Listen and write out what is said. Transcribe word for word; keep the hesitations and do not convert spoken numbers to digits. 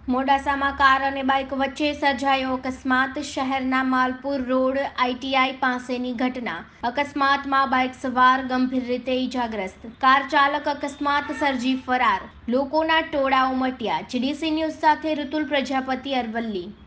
મોડાસામાં કાર અને બાઇક વચ્ચે સર્જાયો અકસ્માત. શહેરના માલપુર રોડ આઈટીઆઈ પાસેની ઘટના. અકસ્માતમાં બાઇક સવાર ગંભીર રીતે ઇજાગ્રસ્ત. કાર ચાલક અકસ્માત સર્જી ફરાર. લોકોના ટોળા ઉમટ્યા. જીડીસી ન્યૂઝ સાથે ઋતુલ પ્રજાપતિ, અરવલ્લી.